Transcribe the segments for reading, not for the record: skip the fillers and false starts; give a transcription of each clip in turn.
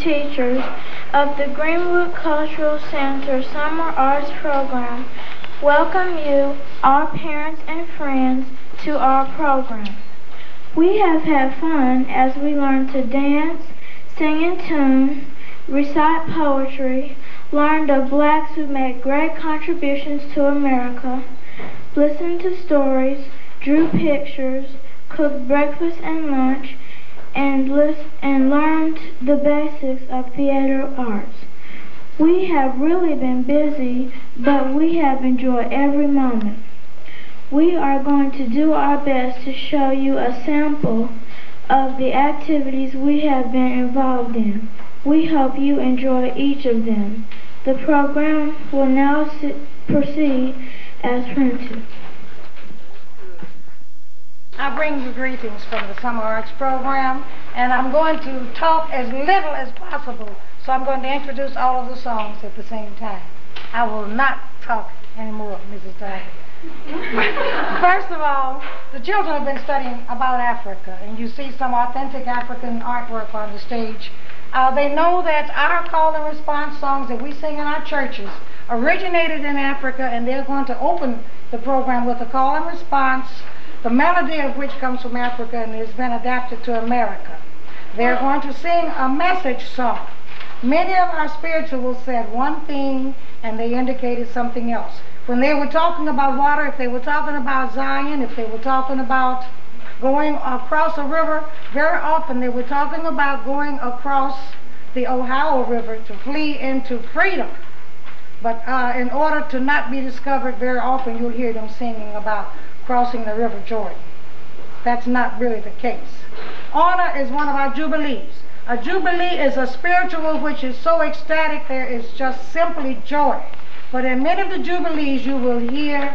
teachers of the Greenwood Cultural Center Summer Arts Program welcome you, our parents and friends, to our program. We have had fun as we learned to dance, sing in tune, recite poetry, learned of blacks who made great contributions to America, listened to stories, drew pictures, cooked breakfast and lunch, and learned the basics of theater arts. We have really been busy, but we have enjoyed every moment. We are going to do our best to show you a sample of the activities we have been involved in. We hope you enjoy each of them. The program will now proceed as printed. I bring you greetings from the Summer Arts Program, and I'm going to talk as little as possible, so I'm going to introduce all of the songs at the same time. I will not talk anymore, Mrs. Taylor. First of all, the children have been studying about Africa, and you see some authentic African artwork on the stage. They know that our call and response songs that we sing in our churches originated in Africa, and they're going to open the program with a call and response, the melody of which comes from Africa and has been adapted to America. They're going to sing a message song. Many of our spirituals said one thing and they indicated something else. When they were talking about water, if they were talking about Zion, if they were talking about going across a river, very often they were talking about going across the Ohio River to flee into freedom. But in order to not be discovered, very often you'll hear them singing about crossing the River Jordan. That's not really the case. Honor is one of our jubilees. A jubilee is a spiritual which is so ecstatic there is just simply joy. But in many of the jubilees you will hear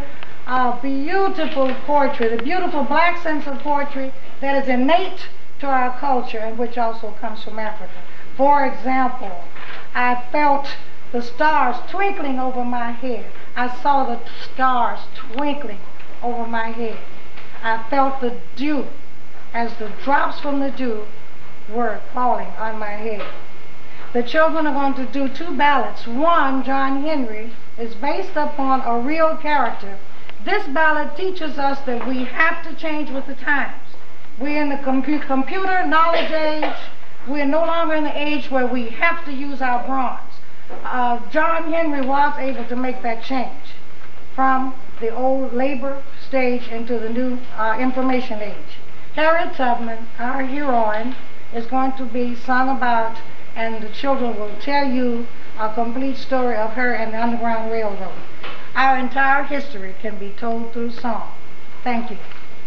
beautiful poetry, the beautiful black sense of poetry that is innate to our culture and which also comes from Africa. For example, I felt the stars twinkling over my head. I saw the stars twinkling over my head. I felt the dew as the drops from the dew were falling on my head. The children are going to do two ballads. One, John Henry, is based upon a real character. This ballad teaches us that we have to change with the times. We're in the computer knowledge age. We're no longer in the age where we have to use our bronze. John Henry was able to make that change from the old labor stage into the new information age. Harriet Tubman, our heroine, is going to be sung about, and the children will tell you a complete story of her and the Underground Railroad. Our entire history can be told through song. Thank you.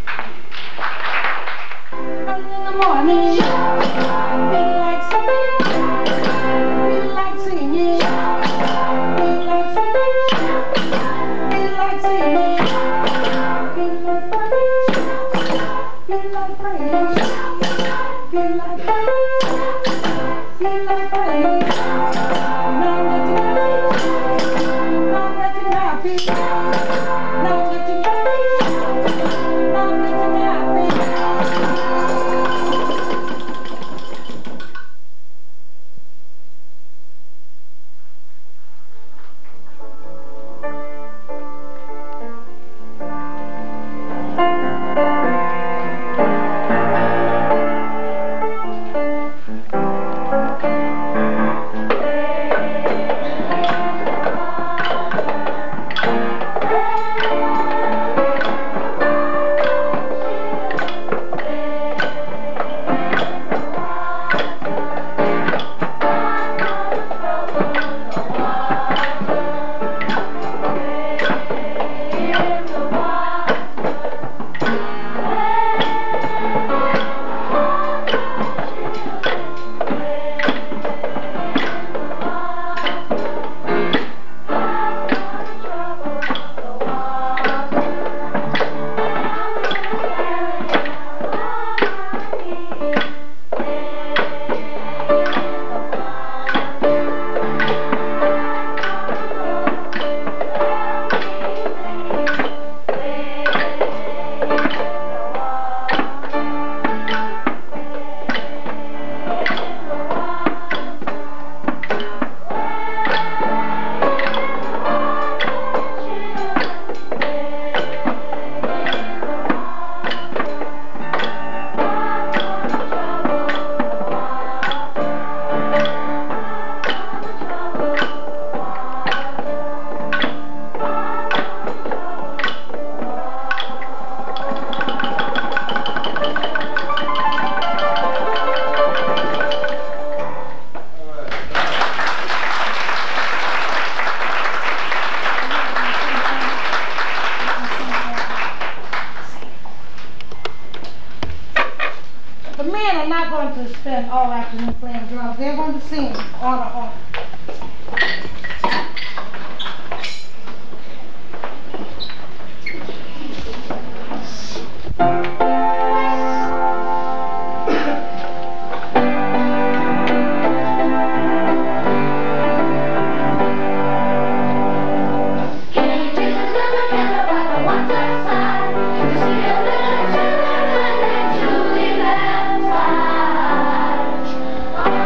Early in the morning, feel like something, feel like singing, feel like something, feel like singing, feel like praise, feel like praise, feel like praise, feel like praise. Now that you're happy, now that you're happy, now that you're happy. afternoon playing drums. They're going to sing order. Oh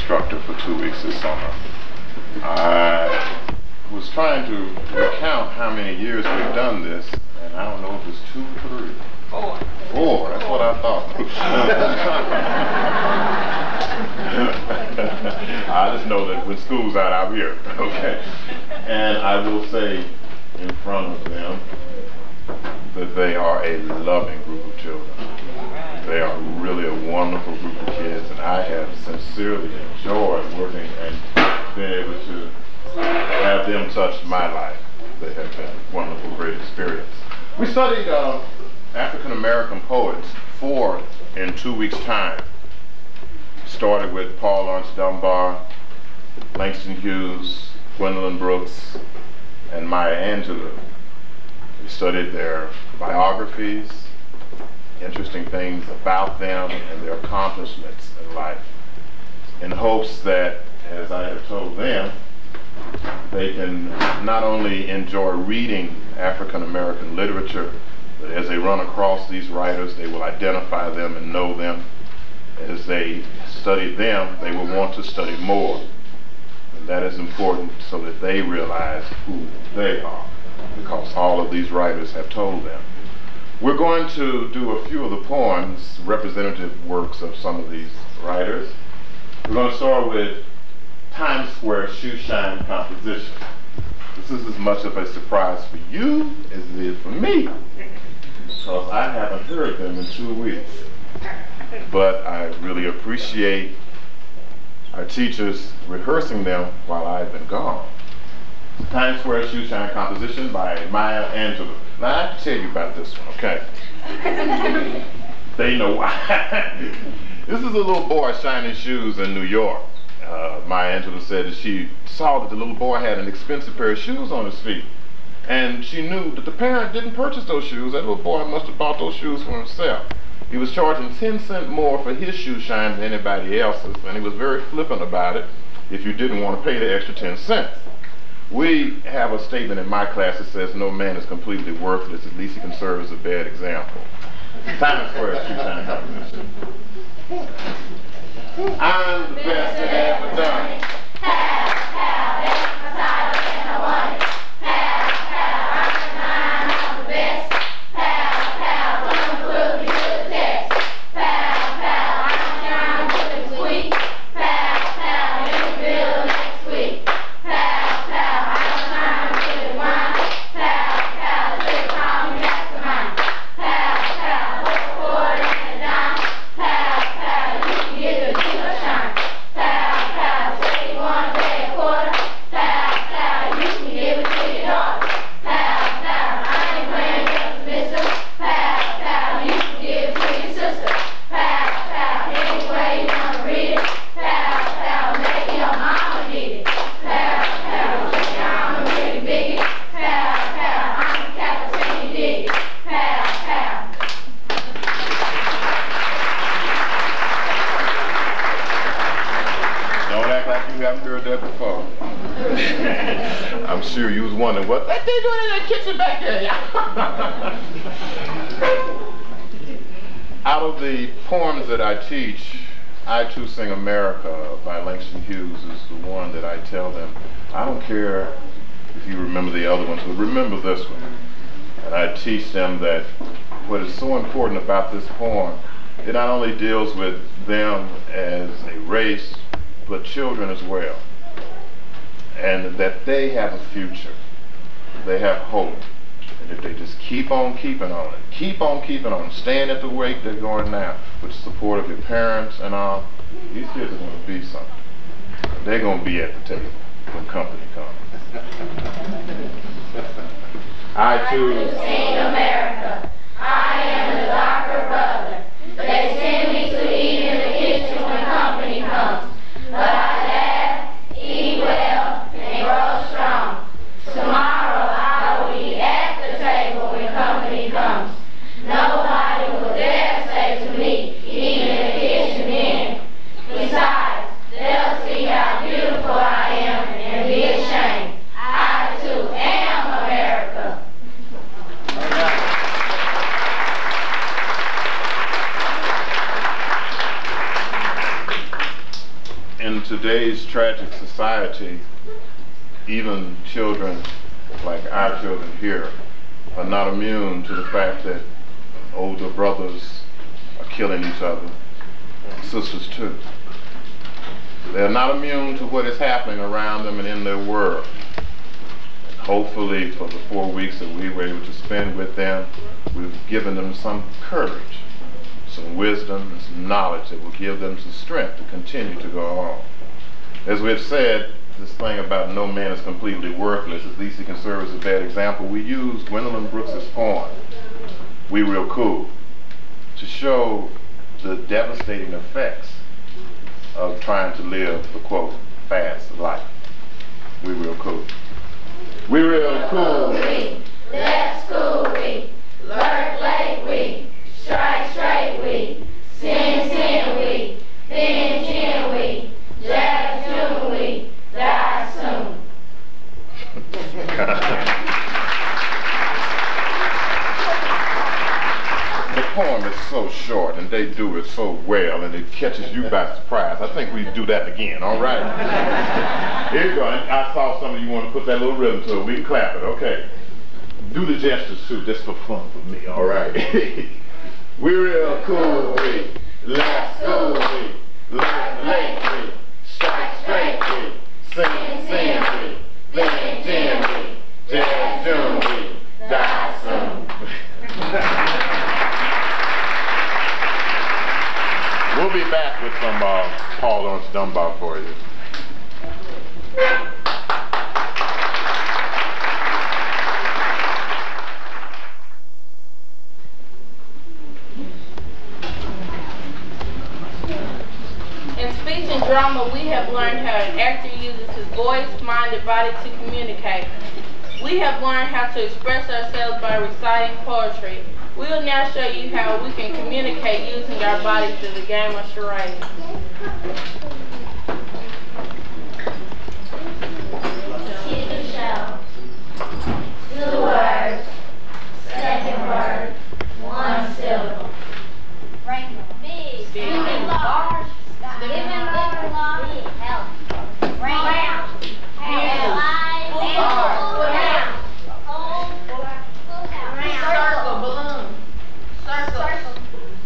instructor for 2 weeks this summer. I was trying to recount how many years we've done this, and I don't know if it's 2 or 3. 4. 4, that's what I thought. I just know that when school's out, I'm here, okay? And I will say in front of them that they are a loving group of children. They are really a wonderful group of kids, and I have sincerely enjoyed working and being able to have them touch my life. They have been a wonderful, great experience. We studied African American poets 4 in 2 weeks' time. Started with Paul Laurence Dunbar, Langston Hughes, Gwendolyn Brooks, and Maya Angelou. We studied their biographies, interesting things about them and their accomplishments in life, in hopes that, as I have told them, they can not only enjoy reading African American literature, but as they run across these writers, they will identify them and know them. As they study them, they will want to study more. And that is important so that they realize who they are, because all of these writers have told them. We're going to do a few of the poems, representative works of some of these writers. We're going to start with Times Square Shoeshine Composition. This is as much of a surprise for you as it is for me, because I haven't heard them in 2 weeks. But I really appreciate our teachers rehearsing them while I've been gone. Times Square Shoeshine Composition by Maya Angelou. Now I have to tell you about this one, okay? They know why. This is a little boy shining shoes in New York. Maya Angelou said that she saw that the little boy had an expensive pair of shoes on his feet. And she knew that the parent didn't purchase those shoes. That little boy must have bought those shoes for himself. He was charging 10 cents more for his shoe shine than anybody else's, and he was very flippant about it if you didn't want to pay the extra 10 cents. We have a statement in my class that says no man is completely worthless, at least he can serve as a bad example. Times Square Shoeshine Composition. I'm the best that ever done it. Pow, pow, that's my title and I want it. Pow, pow, I'm the nine, I'm the best. Pow, pow, I'm the cookie to the test. Pow, pow, I'm down to the sweet. Pow, pow, in the middle next week. Pow, pow, I'm time to the wine. Pow, pow, they call me mastermind. Pow, pow, what's a quarter and a dime? Pow, pow, you can get a kilo shine. Pow, pow, say you want to pay a quarter. Pow, pow, you can give it to your daughter. Pow, pow, I ain't playing just a mister. Pow, pow, you can give it to your sister. Pow, pow, any way you want to read it. Pow, pow, maybe your mama need it. Pow, pow, I'm a really biggie. Pow, pow, I'm the captain, you dig it. Pow, pow. Don't act like you haven't heard that before. I'm sure you was wondering what they doing in that kitchen back there. Out of the poems that I teach, I Too Sing America by Langston Hughes is the one that I tell them, I don't care if you remember the other ones, but remember this one. And I teach them that what is so important about this poem, it not only deals with them as a race, but children as well. And that they have a future. They have hope. And if they just keep on keeping on it, staying at the rate they're going now, with the support of your parents and all, these kids are going to be something. They're going to be at the table when company comes. I too sing America. I am the darker brother. They send me to eat in the kitchen when company comes. But I laugh, eat well, and grow strong. Tomorrow I will be at the table when company comes. Nobody will dare say to me, even in the kitchen in. Besides, they'll see how beautiful I am and be ashamed. I too am America. today's tragic society, even children like our children here are not immune to the fact that older brothers are killing each other, sisters too. They're not immune to what is happening around them and in their world. And hopefully for the 4 weeks that we were able to spend with them, we've given them some courage, some wisdom, and some knowledge that will give them some strength to continue to go on. As we've said, this thing about no man is completely worthless, at least he can serve as a bad example. We use Gwendolyn Brooks's poem, We Real Cool, to show the devastating effects of trying to live the, quote, fast life. We real cool. We real cool. We left school. We learn late. We strike straight. We sin. We then we jazz June. We die soon. The poem is so short and they do it so well and it catches you by surprise. I think we do that again, all right? Here you go. I saw some of you want to put that little rhythm to it. We can clap it, okay. Do the gestures too, just for fun for me, all right? We real cool, we left school, we learn late, we strike straight, we sin, we then we jazz June, we die soon. We'll be back with some Paul Lawrence Dunbar for you. In speech and drama, we have learned how an actor uses his voice, mind, and body to communicate. We have learned how to express ourselves by reciting poetry. We will now show you how we can communicate using our bodies through the game of charades. TV show. 2 words. Second word. 1 syllable. Rainbow. Big. Living large. Living large. Health. Round. Alive. Round. Circle, balloon. Circle.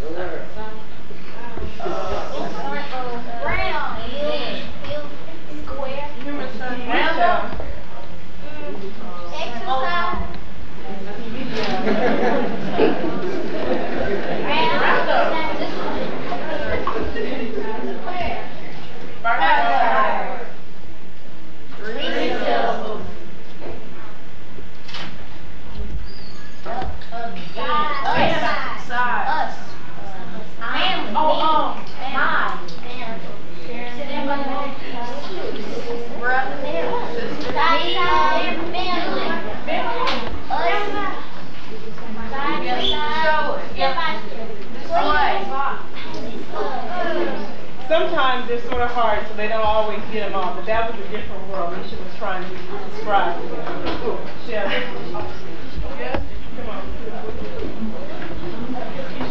Sometimes they're sort of hard, so they don't always get them on. But that was a different world that she was trying to describe to them. Cool. Yeah. Come on.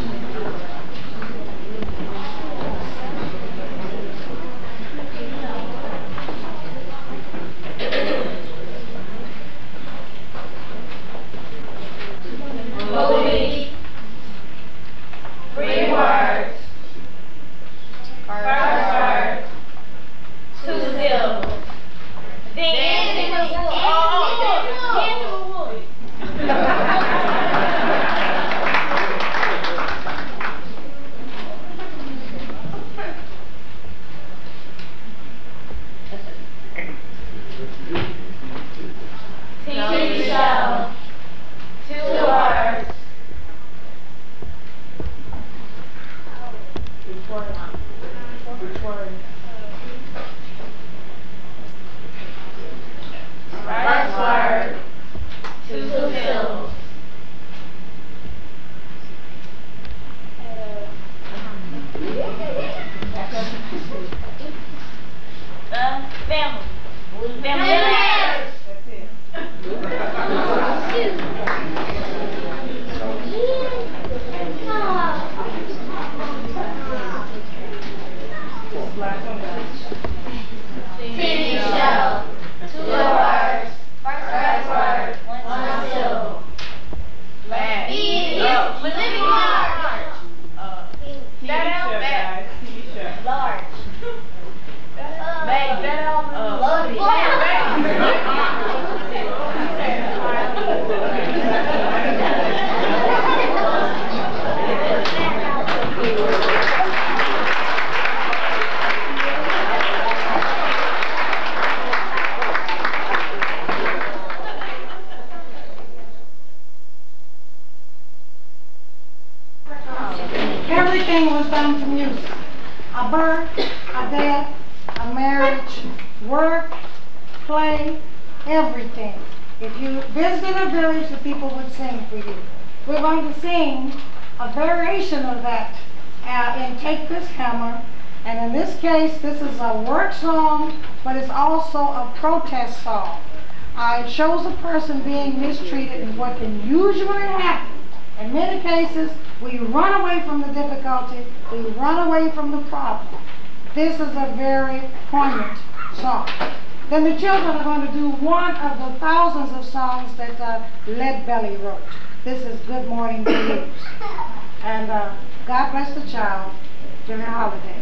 everything was done to music. A birth, a death, a marriage, work, play, everything. If you visited a village, the people would sing for you. We're going to sing a variation of that in Take This Hammer. And in this case, this is a work song, but it's also a protest song. It shows a person being mistreated and what can usually happen. In many cases, we run away from the difficulty, we run away from the problem. This is a very poignant song. Then the children are going to do one of the thousands of songs that Leadbelly wrote. This is Good Morning Blues. And God bless the child, Jimmy Holiday.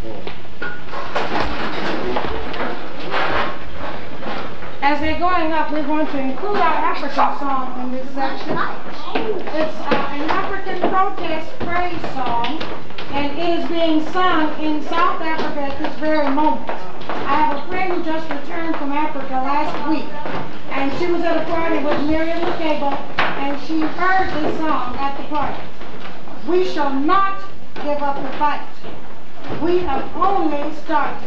As they're going up, we're going to include our African song in this section. It's an African protest praise song, and it is being sung in South Africa at this very moment. I have a friend who just returned from Africa last week, and she was at a party with Miriam Makeba, and she heard this song at the party. We shall not give up the fight. We have only started.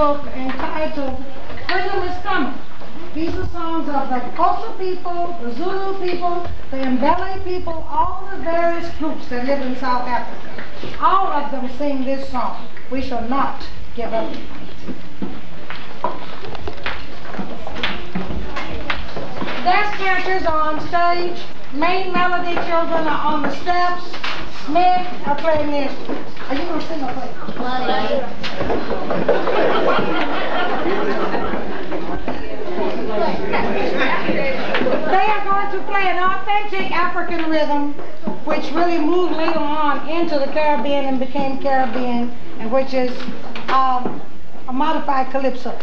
book entitled Freedom is Coming. These are songs of the Xhosa people, the Zulu people, the Mbele people, all the various groups that live in South Africa. All of them sing this song, We Shall Not Give Up. Dance characters are on stage. Main melody children are on the steps. Men are playing the instruments. Are you going to sing or play? They are going to play an authentic African rhythm, which really moved later on into the Caribbean and became Caribbean, and which is a modified calypso.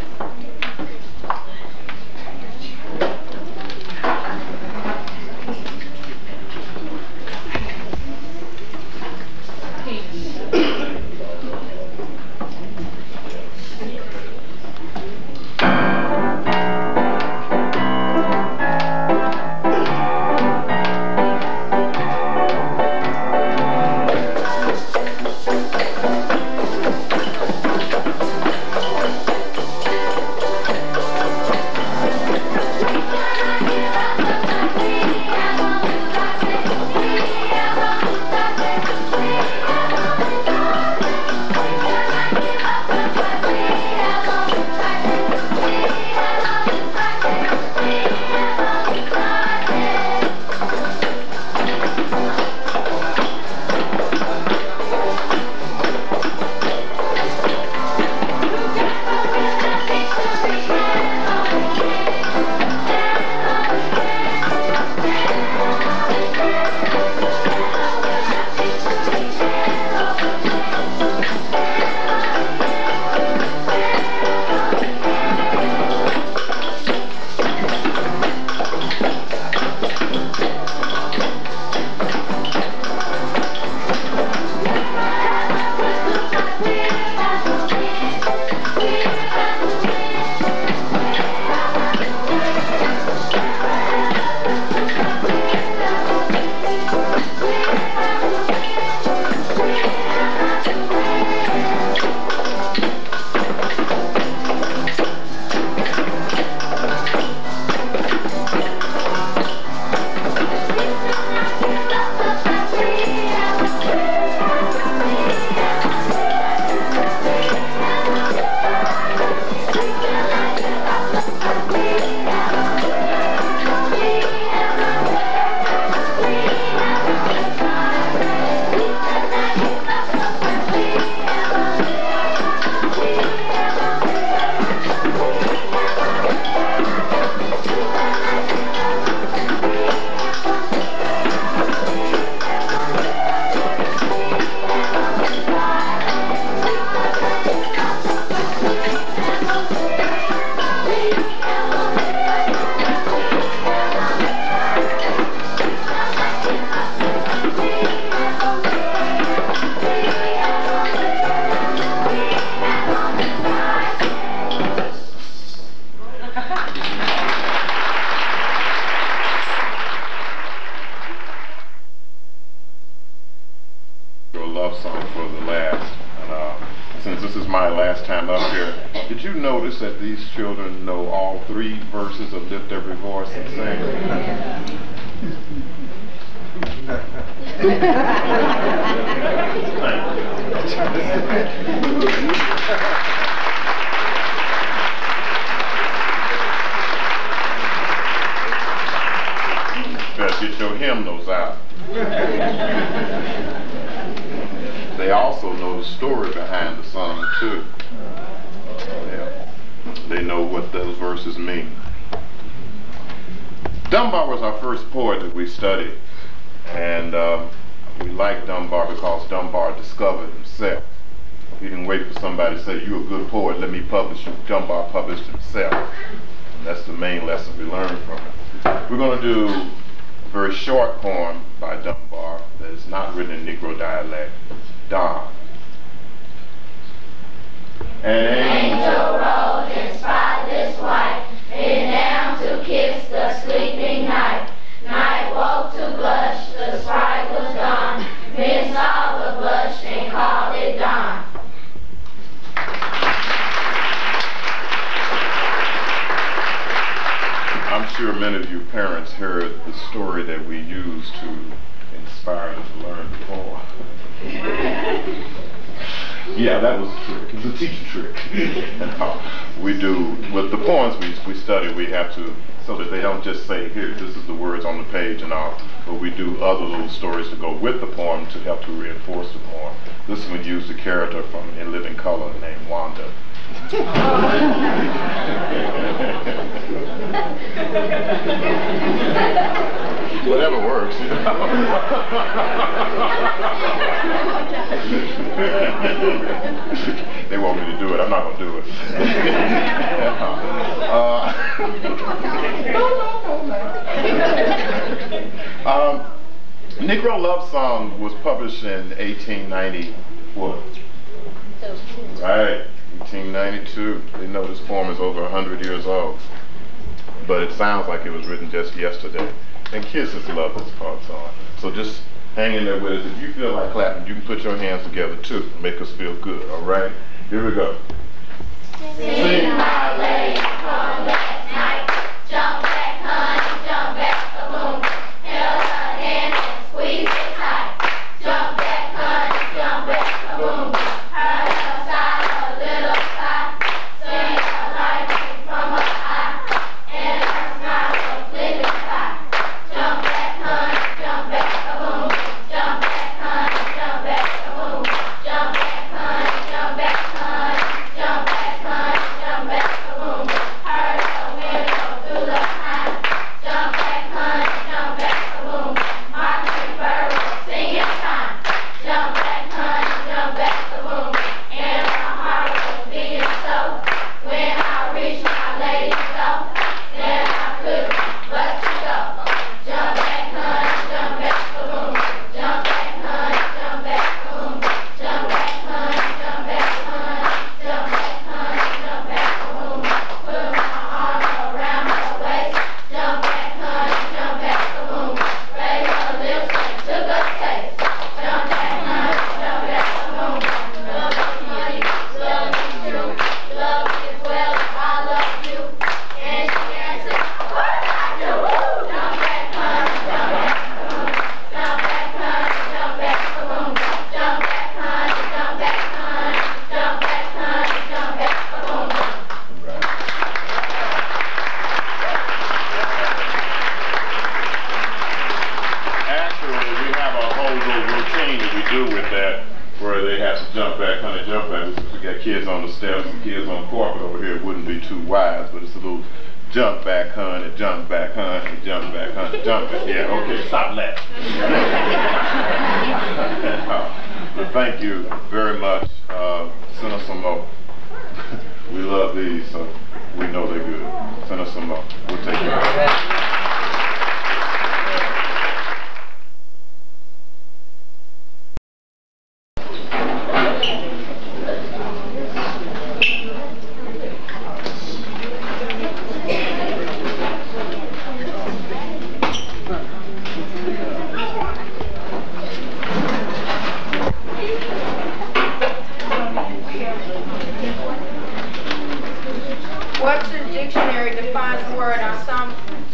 That these children know all 3 verses of Lift Every Voice and Sing. Better get your hymnals out. They also know the story behind the song too. They know what those verses mean. Dunbar was our first poet that we studied, and we liked Dunbar because Dunbar discovered himself. He didn't wait for somebody to say, "You're a good poet, let me publish you." Dunbar published himself. And that's the main lesson we learned from it. We're going to do a very short poem by Dunbar that is not written in Negro dialect. Don. Angel rose in spotless white, bent down to kiss the sleeping night. Night woke to blush, the sprite was gone. Men saw the blush and called it dawn. sure many of you parents heard the story that we used to inspire them to learn the poem. Yeah, that was a trick. It was a teacher trick. We do, with the poems we study, we have to, so that they don't just say, here, this is the words on the page and all, but we do other little stories to go with the poem to help to reinforce the poem. This one used a character from In Living Color named Wanda. Whatever works, you know. They want me to do it. I'm not going to do it. Negro Love Song was published in 1890. What? Right. 1892. They know this poem is over 100 years old, but it sounds like it was written just yesterday. And kids just love this part song. So just hang in there with us. If you feel like clapping, you can put your hands together too. Make us feel good, all right? Here we go. Sing my lady from last night. Jump back, honey, jump back, boom. Held her hand and squeeze it tight. Jump back, honey, jump back, boom. Heard her sigh, a little sigh. Sing her light from her eye. And her smile was flipping high. Jump back, honey, jump back, boom. Jump back, honey, jump back, boom. Jump back, honey, jump back, honey. Jump back, honey, jump back, boom. Heard her window through the pine. Jump back, honey, jump back, boom. Mockingbird was singing time. Jump back, honey, jump back, boom. And my heart was beating so. When I reached my lady's door, then I couldn't but to go. Jump back, honey, jump back, boom. Jump back, honey, jump back, boom. Jump back, honey, jump back, honey. Jump back, honey, jump back, boom. Put my arm around her waist. Jump back, honey, jump back, boom. Raised her lips and took a taste. Jump back, honey, jump back, boom. Love is money, love is true. Love is well, I love you. And she answered, what did I do? Jump back, honey, jump back, boom. Jump back, honey, jump back, boom. Jump back, honey, jump back, honey. Jump back, honey, jump back, boom. Actually, we have a whole little routine that we do with that, where they have to jump back, honey, jump back. We got kids on the steps and kids on carpet over here. It wouldn't be too wise, but it's a little jump back, honey, jump back, honey, jump back, honey, jump back. Yeah, okay, stop laughing. But thank you very much. Send us some more. We love these, so we know they're good. Send us some more. We'll take care of it. Webster's dictionary defines the word ensemble.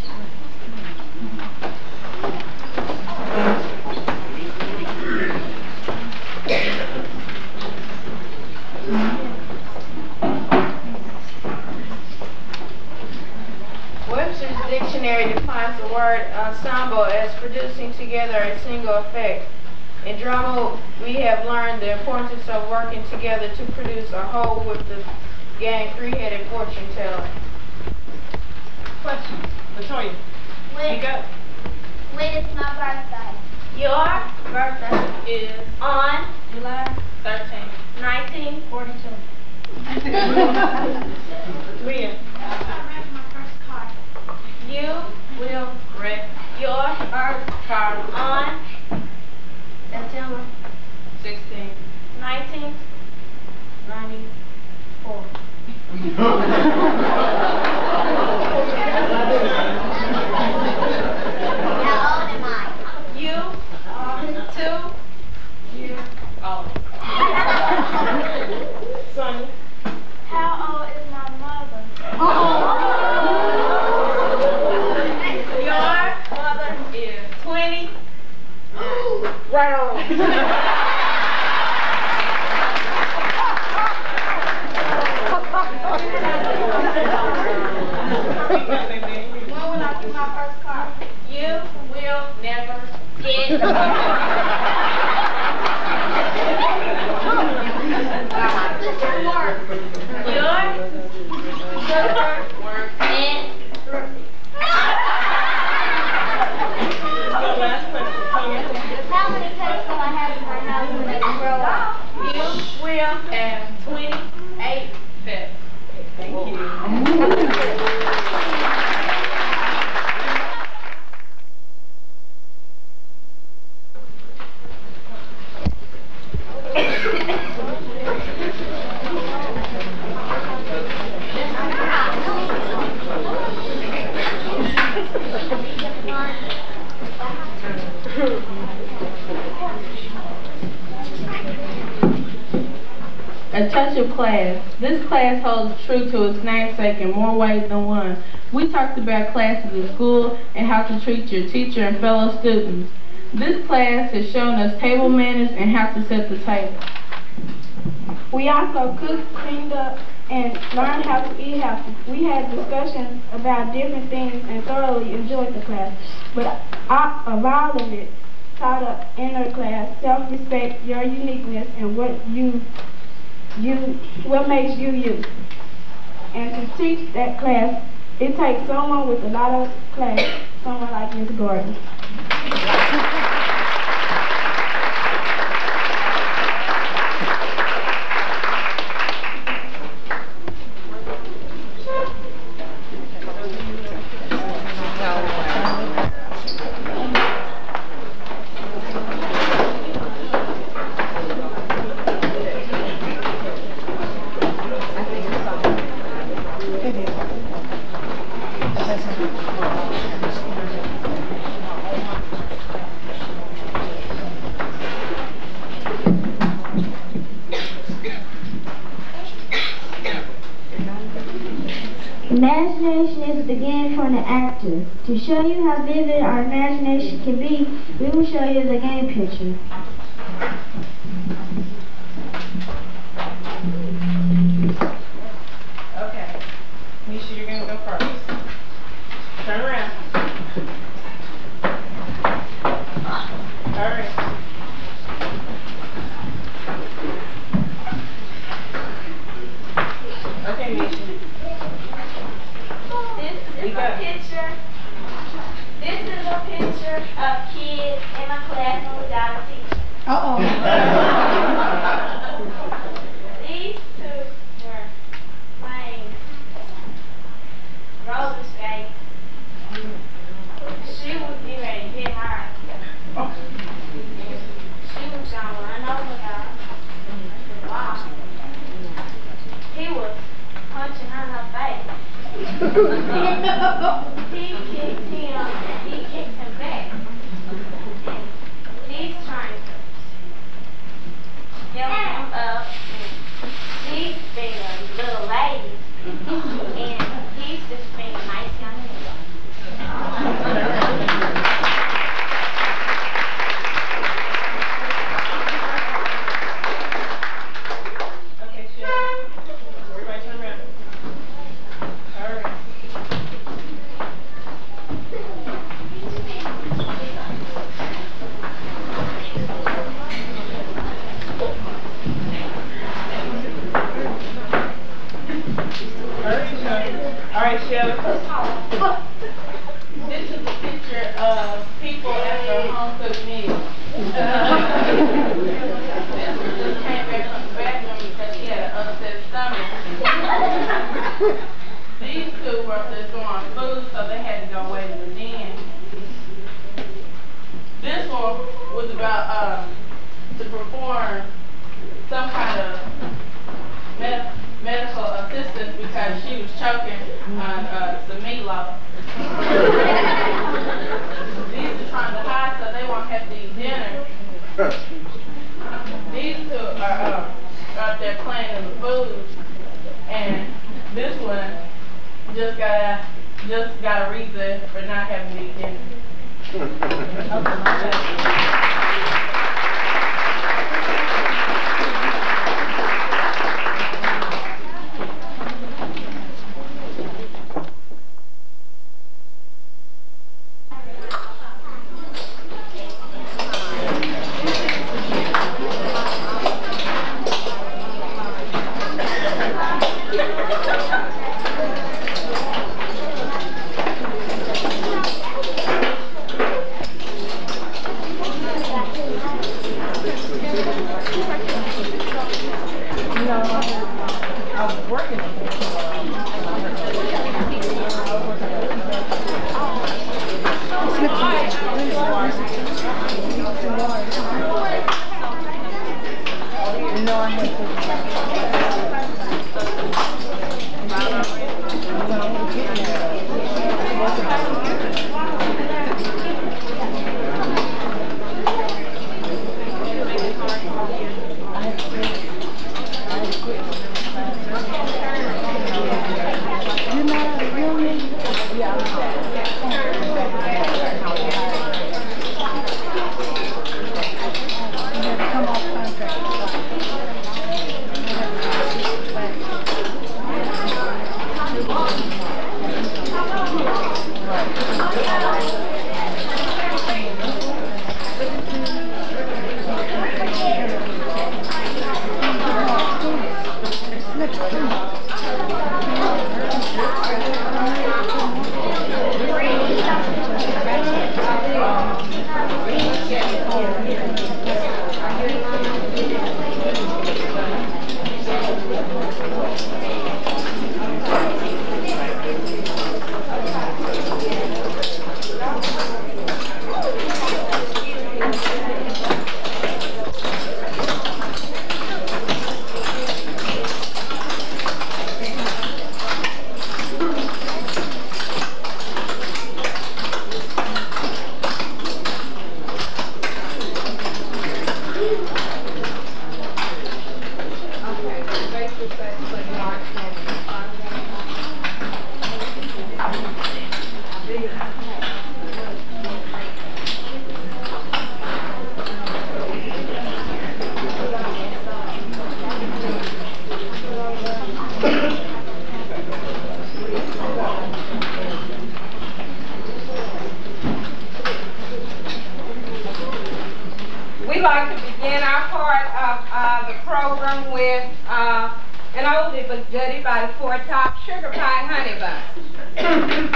Webster's dictionary defines the word ensemble as producing together a single effect. In drama, we have learned the importance of working together to produce a whole with the gang three-headed fortune teller. Question. Latoya. Speak up. When is my birthday? Your birthday Is on July 13. 1942. Leah. You will Rick. your birth Carl. on September 16. 1994. How old am I? You are 2 years Oh. Sonia. How old is my mother? will I do my first card? You will never get work and How many pets will I have in my house when they grow up? you will have 28 pets. Thank you. A touch of class. This class holds true to its namesake in more ways than one. We talked about classes at school and how to treat your teacher and fellow students. This class has shown us table manners and how to set the table. We also cooked, cleaned up, and learned how to eat healthy. We had discussions about different things and thoroughly enjoyed the class. But of all of it, taught us in our class self-respect, your uniqueness, and what makes you you. And to teach that class, it takes someone with a lot of class, someone like Ms. Gordon. Imagination is the game for the actor. To show you how vivid our imagination can be, we will show you the game picture. Okay. Nisha, you're going to go first. Turn around. All right. Okay, Nisha. This is a picture of kids in my classroom without a teacher. Uh-oh. These two were playing roller skates. She was getting ready to hit her. She was gonna run over her. Wow. He was punching her in her face. He kicked him, and he kicked him back. And he's trying to help him up. And she's being a little lady, and he's just being a nice young man. Okay, Shelly. Everybody turn around. All right. All right, Shelly. This is a picture of people after a home-cooked meal. This one just came back from the bathroom because she had an upset stomach. These two were just throwing food, so they had to go away to the den. This one was about to perform some kind of medical assistance because she was choking on some meatloaf. These are trying to hide so they won't have to eat dinner. These two are out there playing in the food, and this one just got a reason for not having to eat dinner. along with an oldie but goodie by the Four Top Sugar Pie Honey Bun.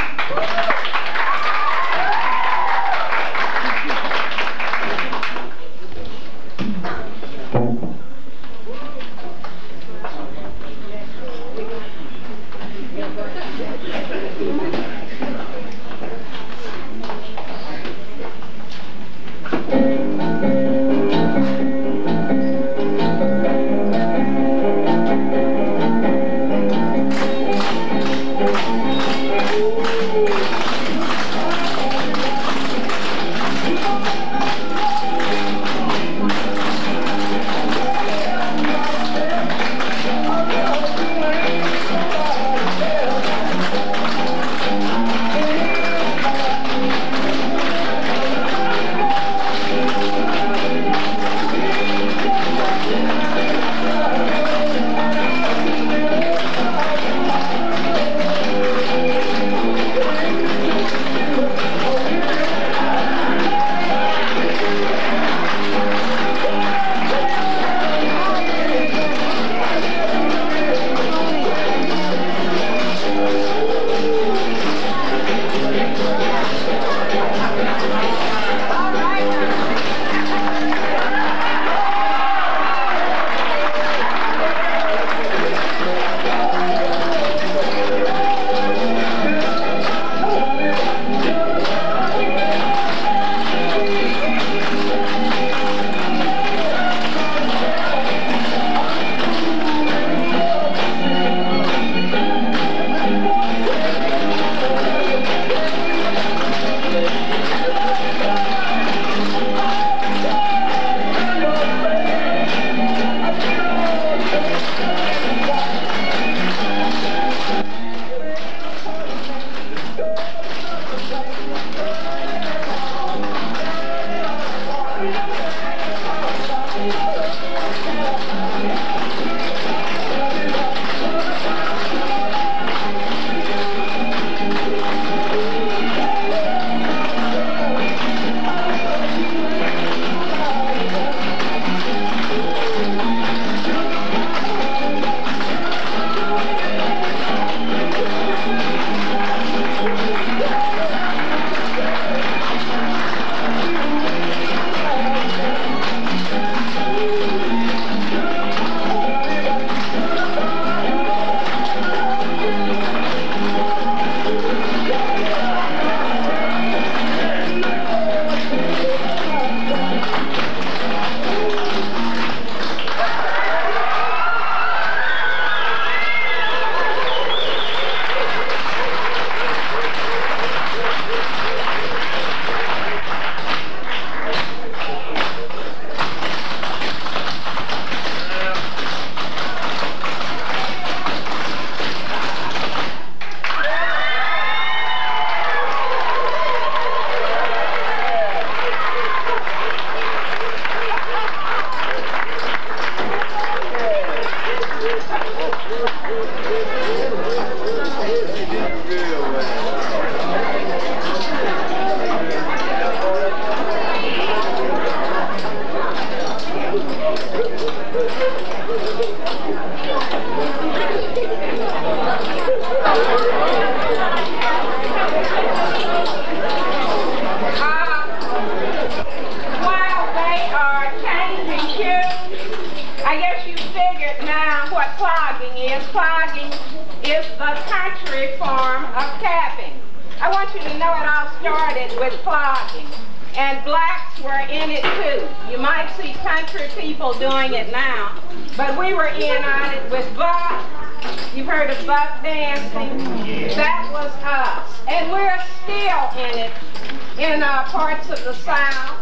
Clogging is the country form of capping. I want you to know it all started with clogging, and blacks were in it too. You might see country people doing it now, but we were in on it with buck. You've heard of buck dancing? That was us, and we're still in it in parts of the South.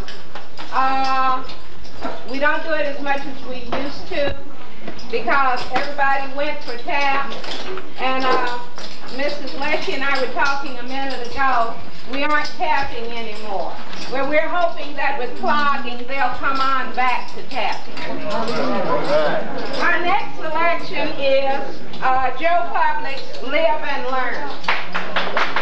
We don't do it as much as we used to, because everybody went for tap, and Mrs. Lechie and I were talking a minute ago, we aren't tapping anymore. Well, we're hoping that with clogging, they'll come on back to tapping. Our next selection is Joe Public's Live and Learn.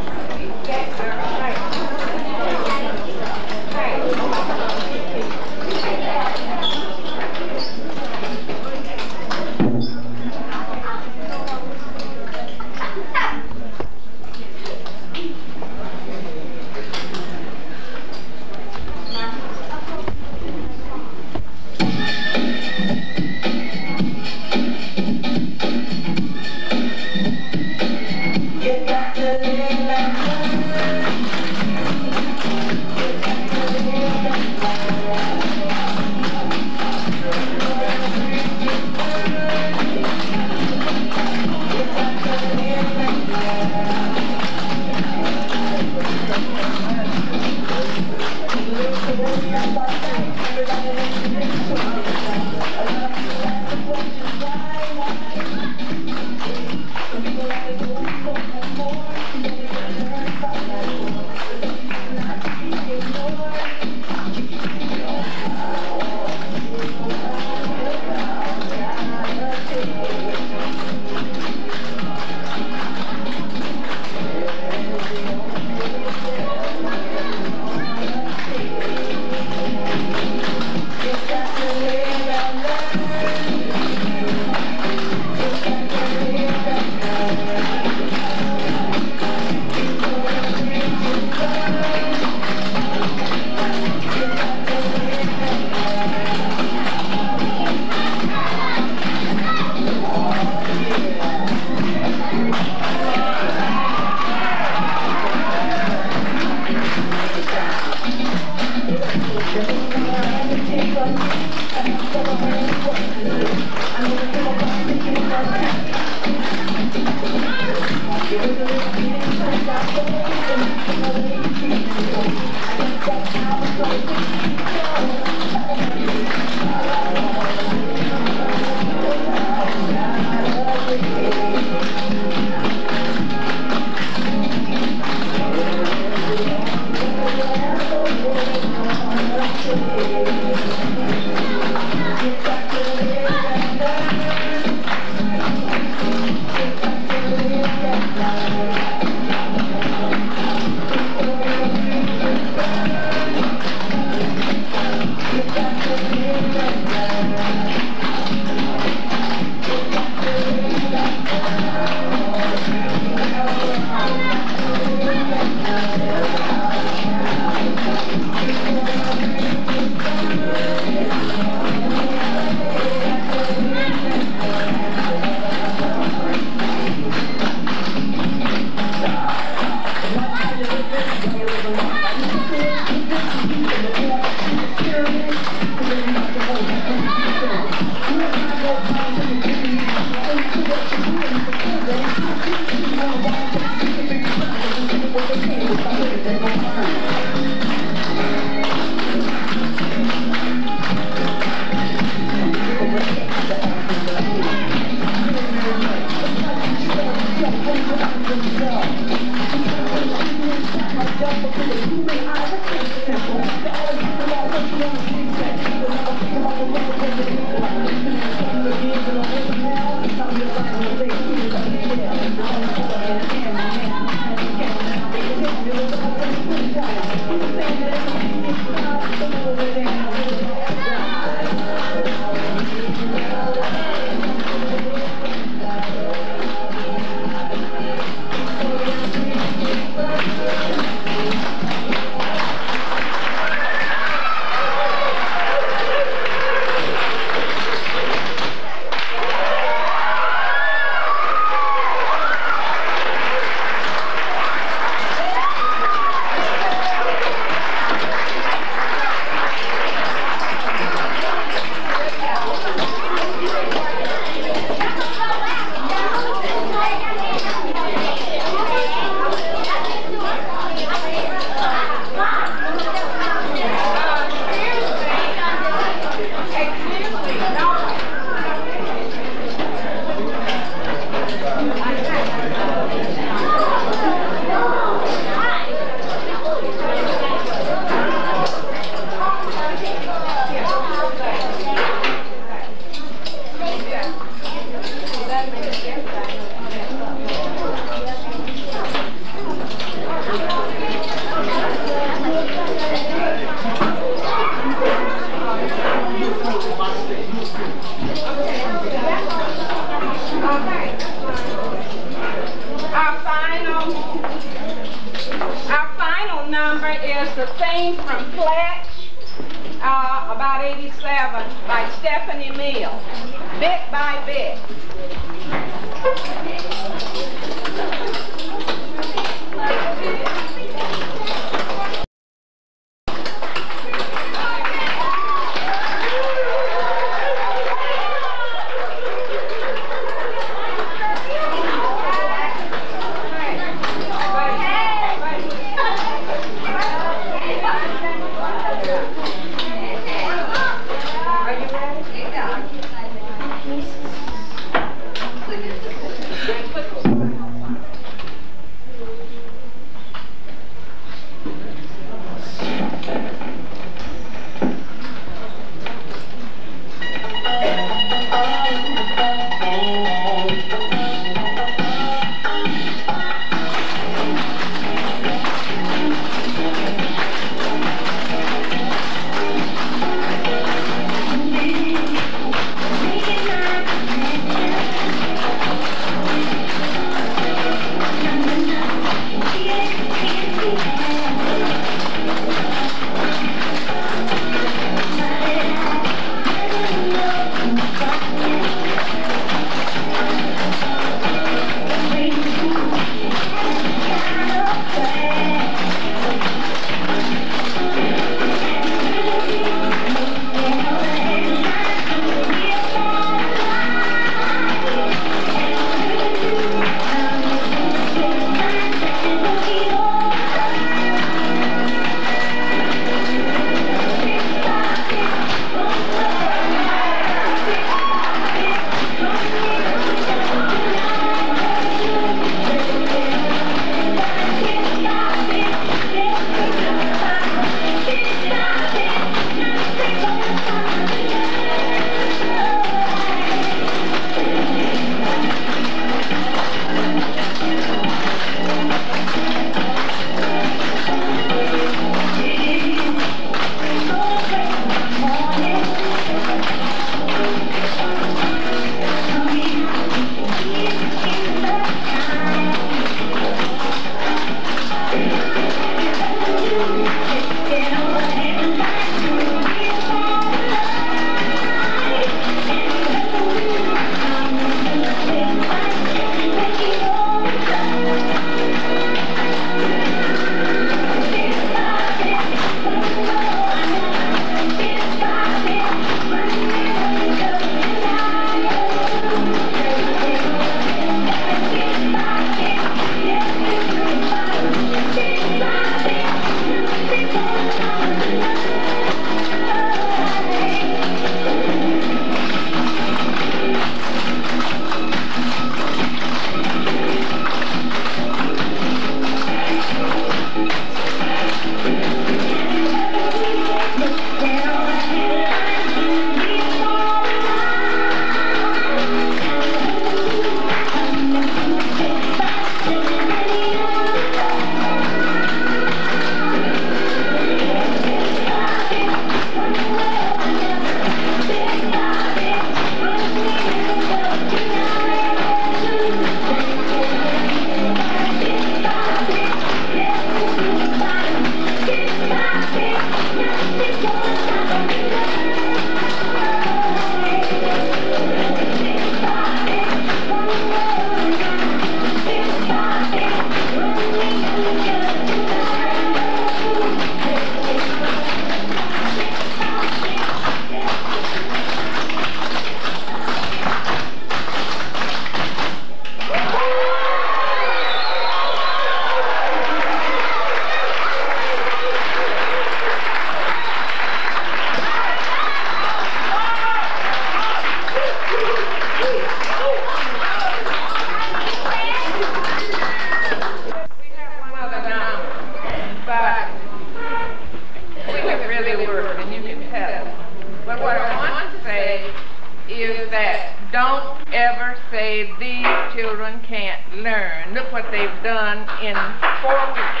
done in 4 weeks.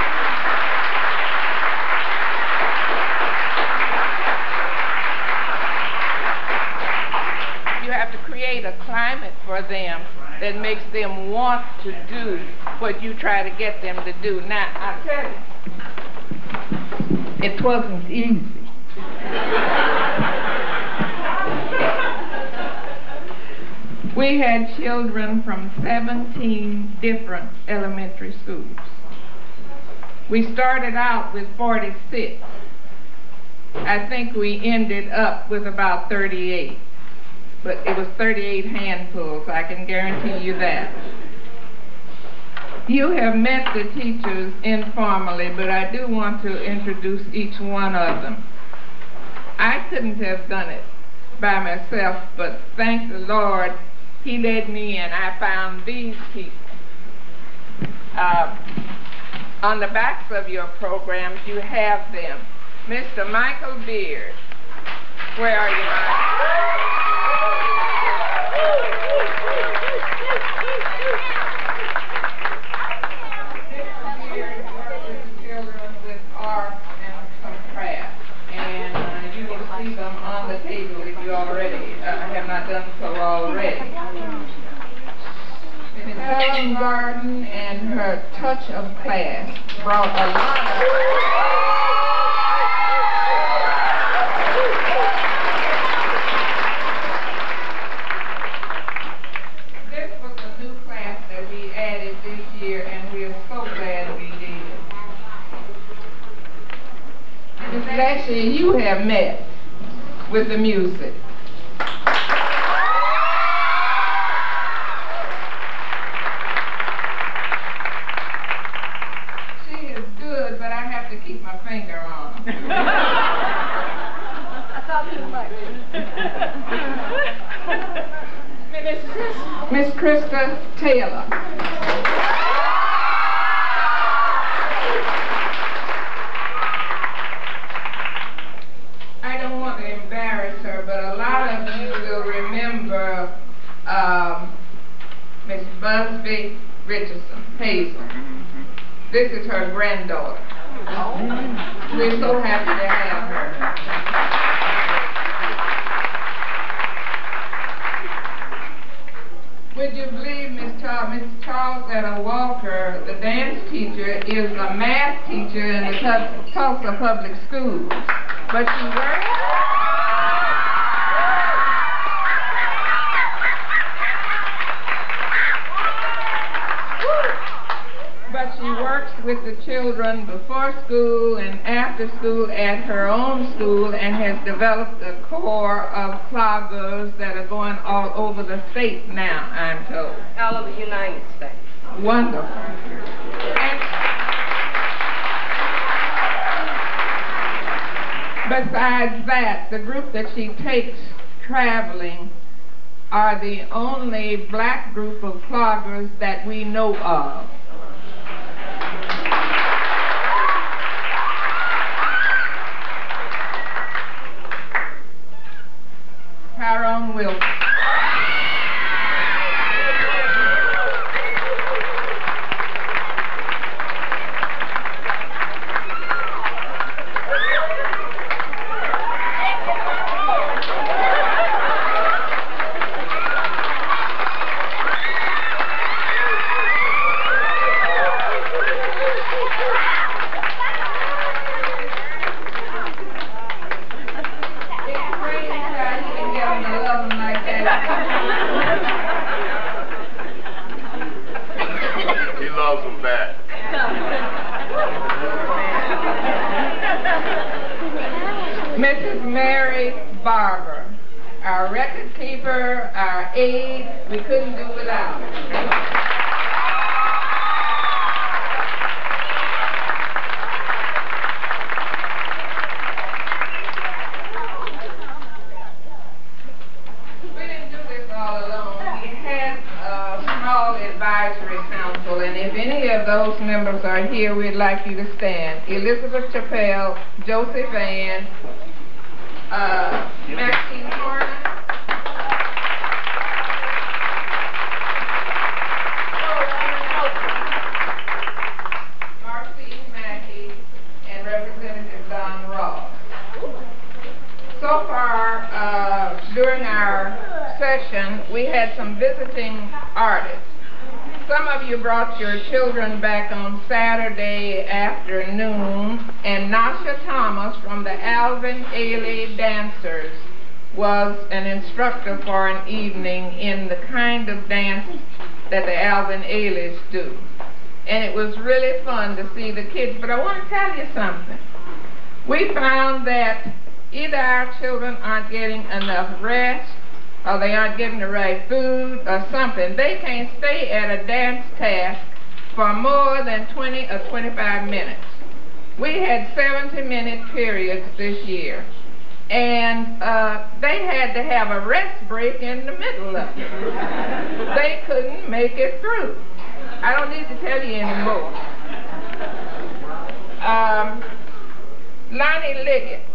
You have to create a climate for them that makes them want to do what you try to get them to do. Now, I tell you, it wasn't easy. We had children from 17 different elementary schools. We started out with 46. I think we ended up with about 38. But it was 38 handfuls, I can guarantee you that. You have met the teachers informally, but I do want to introduce each one of them. I couldn't have done it by myself, but thank the Lord, He led me and I found these people. On the backs of your programs, you have them. Mr. Michael Beard. Where are you, Michael? Done so already. Helen Gordon and her touch of class brought a lot of... This was a new class that we added this year, and we are so glad we did. Ms. Lechie, you have met with the music. Keep my finger on them. I thought too much. Miss Christa Taylor. I don't want to embarrass her, but a lot of you will remember Miss Busby Richardson, Hazel. This is her granddaughter. We're so happy to have her. Would you believe Miss Charlesetta Walker, the dance teacher, is a math teacher in the Tulsa Public Schools. But she works... But she works with the children before school and after school at her own school and has developed a corps of cloggers that are going all over the state now, I'm told. All over the United States. Wonderful. And besides that, the group that she takes traveling are the only black group of cloggers that we know of. Tyrone Wilkerson. Our record keeper, our aide, we couldn't do without her. We didn't do this all alone. We had a small advisory council, and if any of those members are here, we'd like you to stand. Elizabeth Chappelle, Joseph Ann, Maxine Horner, artists. Some of you brought your children back on Saturday afternoon, and Nasha Thomas from the Alvin Ailey Dancers was an instructor for an evening in the kind of dance that the Alvin Aileys do. And it was really fun to see the kids. But I want to tell you something. We found that either our children aren't getting enough rest, or they aren't getting the right food, or something. They can't stay at a dance task for more than 20 or 25 minutes. We had 70-minute periods this year, and they had to have a rest break in the middle of it. They couldn't make it through. I don't need to tell you anymore. Lonnie Liggett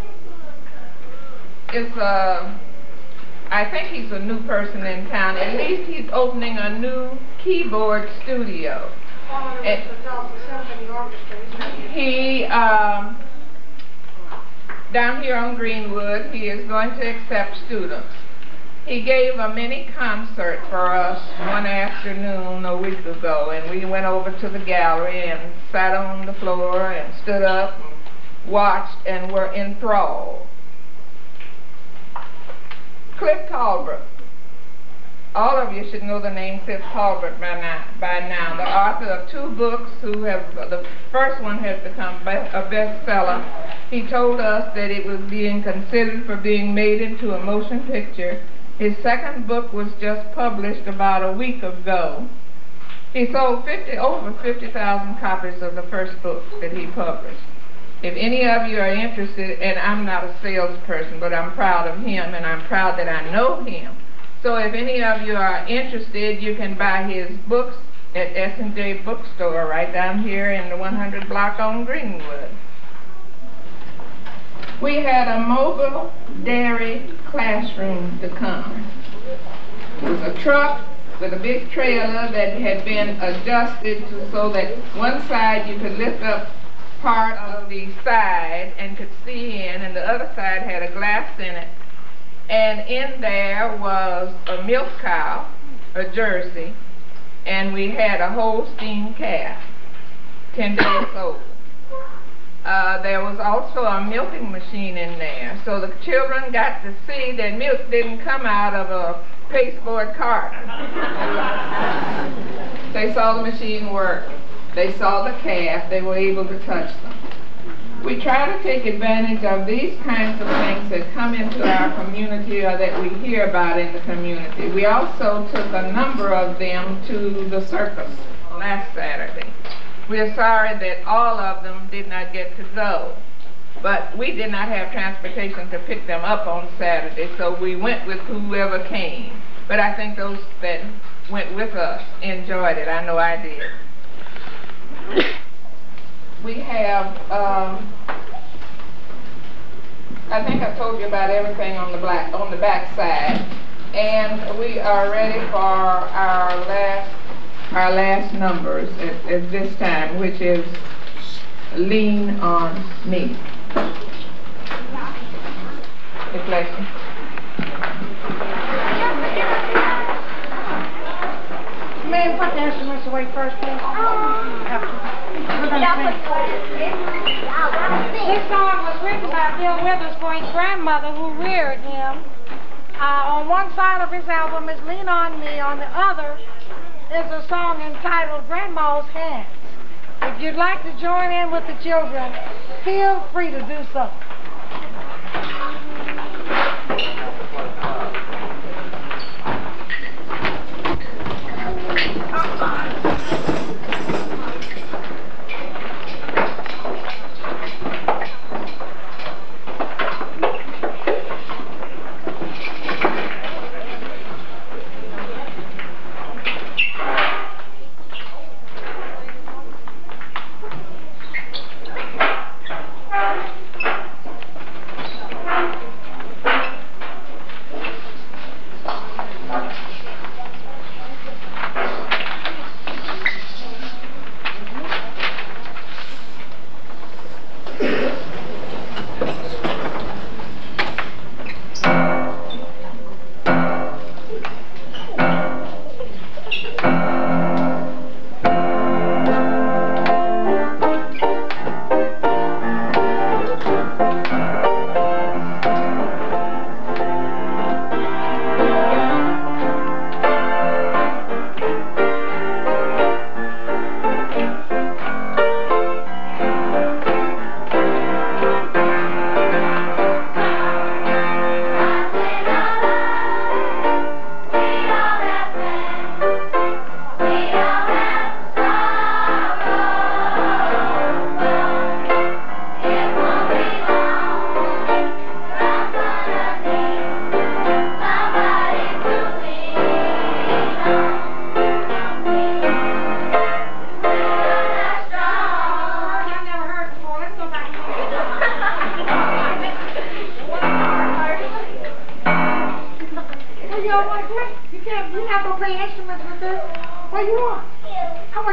is I think he's a new person in town. At least he's opening a new keyboard studio. He, down here on Greenwood, he is going to accept students. He gave a mini concert for us one afternoon a week ago, and we went over to the gallery and sat on the floor and stood up and watched and were enthralled. Cliff Talbot. All of you should know the name Cliff Talbot by now. The author of 2 books who have, the first one has become a bestseller. He told us that it was being considered for being made into a motion picture. His second book was just published about a week ago. He sold over 50,000 copies of the first book that he published. If any of you are interested, and I'm not a salesperson, but I'm proud of him, and I'm proud that I know him. So if any of you are interested, you can buy his books at S&J Bookstore right down here in the 100 block on Greenwood. We had a mobile dairy classroom to come. It was a truck with a big trailer that had been adjusted so that one side you could lift up part of the side and could see in, and the other side had a glass in it. And in there was a milk cow, a Jersey, and we had a Holstein calf, 10 days old. There was also a milking machine in there, so the children got to see that milk didn't come out of a pasteboard carton. They saw the machine work. They saw the calf. They were able to touch them. We try to take advantage of these kinds of things that come into our community or that we hear about in the community. We also took a number of them to the circus last Saturday. We are sorry that all of them did not get to go, but we did not have transportation to pick them up on Saturday, so we went with whoever came. But I think those that went with us enjoyed it. I know I did. We have, I think I told you about everything on the back side, and we are ready for our last numbers at this time, which is Lean on Me. Reflection. Ma'am, put the instruments away first, please. This song was written by Bill Withers for his grandmother who reared him. On one side of his album is Lean on Me. On the other is a song entitled Grandma's Hands. If you'd like to join in with the children, feel free to do so.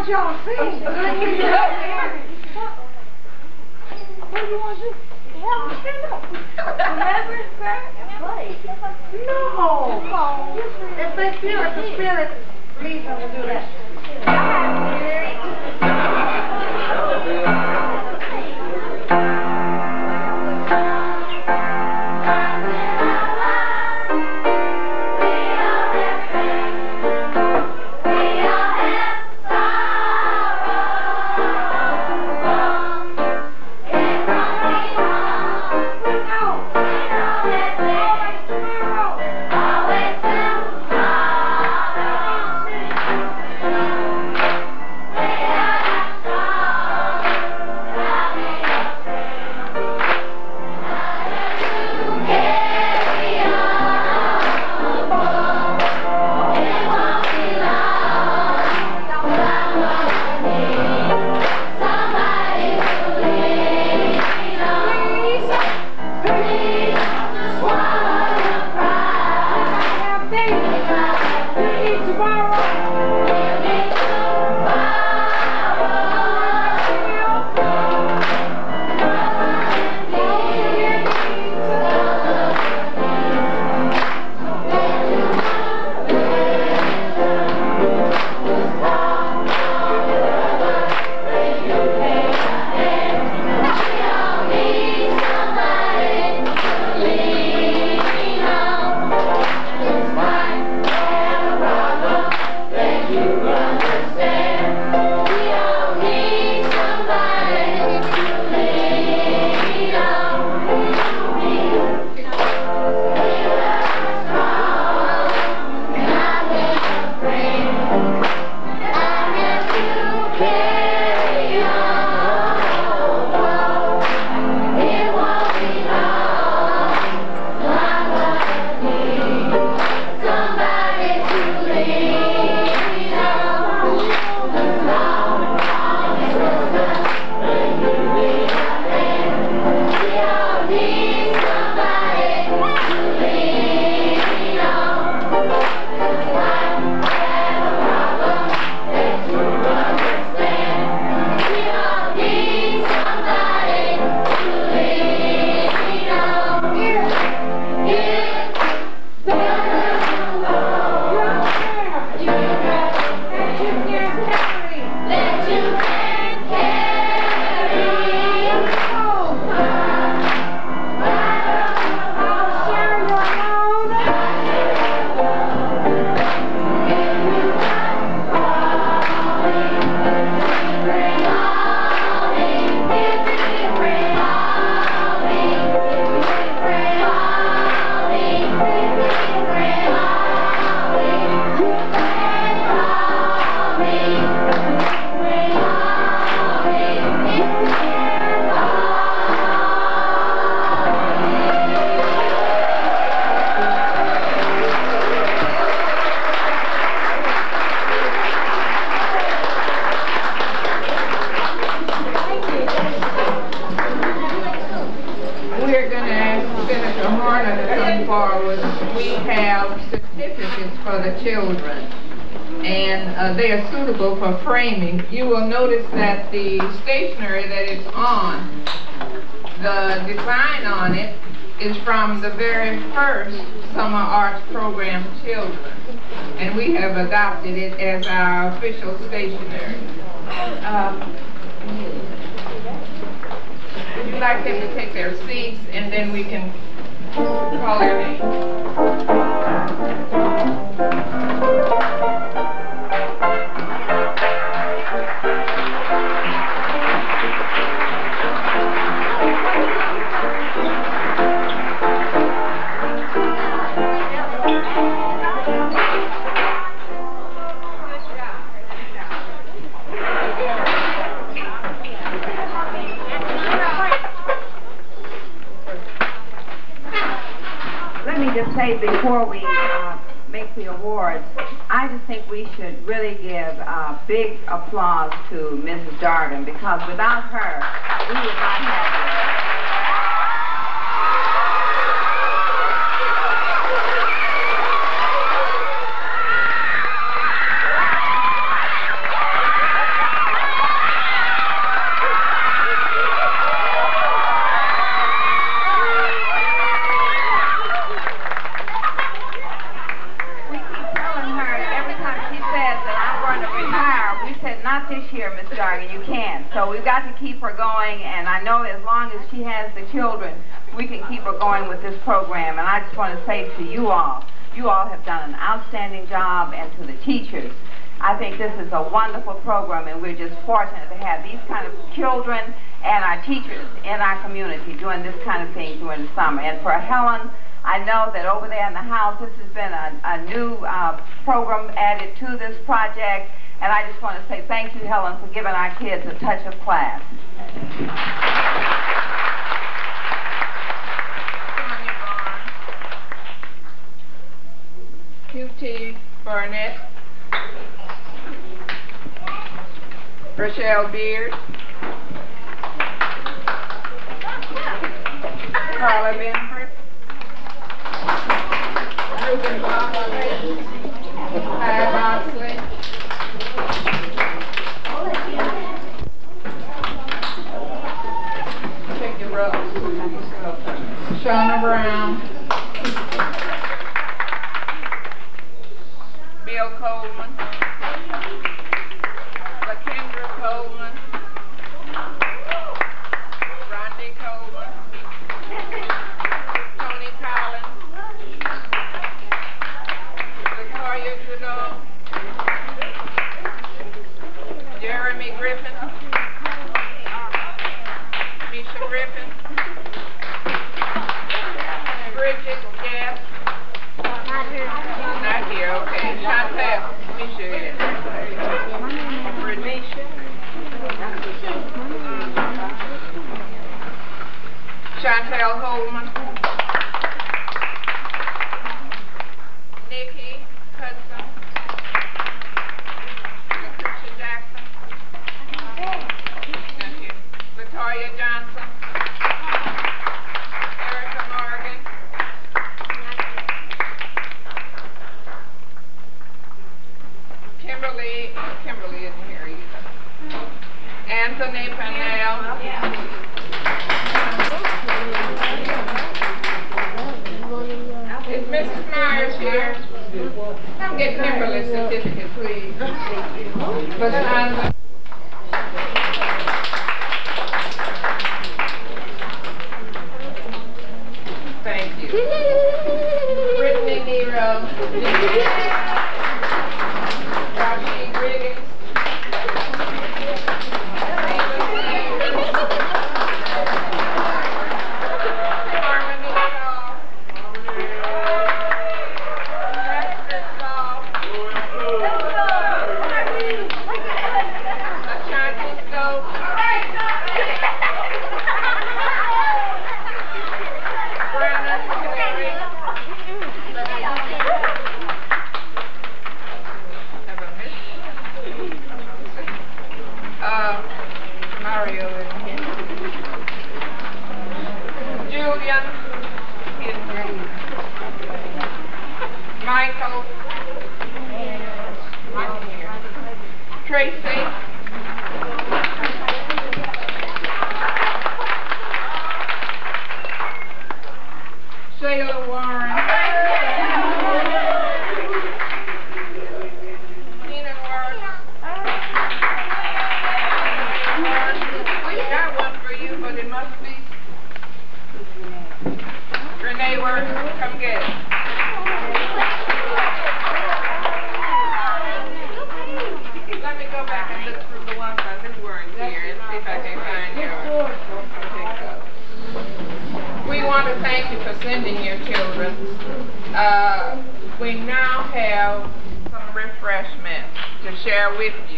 want y'all to sing. What do you want to do? Well, stand up. Remember, sir? Play. No. If they feel it, the spirit leads them to do that. They are suitable for framing. You will notice that the stationery that it's on, the design on it is from the very first Summer Arts Program Children, and we have adopted it as our official stationery. Would you like them to take their seats, and then we can call their name? Let me just say before we make the awards, I just think we should really give big applause to Mrs. Dargan, because without her, we would not have her. Miss Dargan. You can. So we've got to keep her going, and I know as long as she has the children, we can keep her going with this program. And I just want to say to you all have done an outstanding job, and to the teachers, I think this is a wonderful program, and we're just fortunate to have these kind of children and our teachers in our community doing this kind of thing during the summer. And for Helen, I know that over there in the house, this has been a new program added to this project, and I just want to say thank you, Helen, for giving our kids a touch of class. QT Barnett, Rochelle Beard, Carla Benford, Ruben Bosley, Ty Bosley, check your ropes, Shauna Brown, Bill Coleman, LaKendra Coleman, Rodney Coleman, Tony Collins, Latoya Trudeau, Jeremy Griffin, Misha Griffin, Bridget Jeff, not here, okay, Chantel, Misha, Chantel Holman, Nikki Hudson, Lucretia Jackson, Latoya Johnson, Erica Morgan, Kimberly isn't here either, Anthony Pennell, is Mrs. Myers here? Come get Kimberly's certificate, please. LaShonda. Thank you. Brittany Nero. Rashid Riggins. Michael, Tracy, Shayla Warren, Keenan Worth. We got one for you, but it must be Renee Worth. Come get it. Let me go back and look through the ones that weren't here and see if I can find yours. We want to thank you for sending your children. We now have some refreshments to share with you.